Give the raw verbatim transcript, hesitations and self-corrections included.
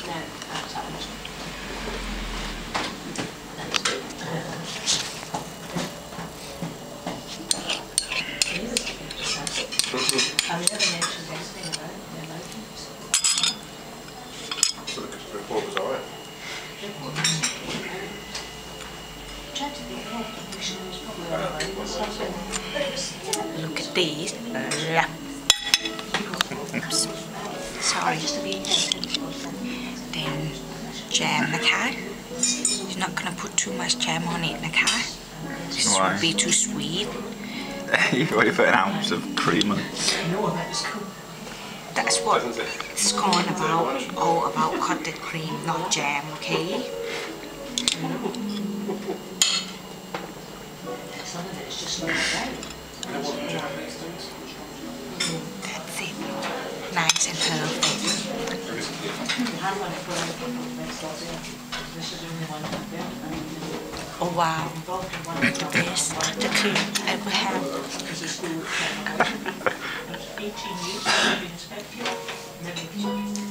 So the report was alright? Look at these. Yeah. Oops. Sorry. Then jam นะคะ You're not gonna put too much jam on it นะคะ This Why? would be too sweet. You've already put an ounce of cream on. That's what it's called about. All about cottage cream, not jam, okay? That's it. Nice and perfect. Oh wow, the best cottage cream I ever had.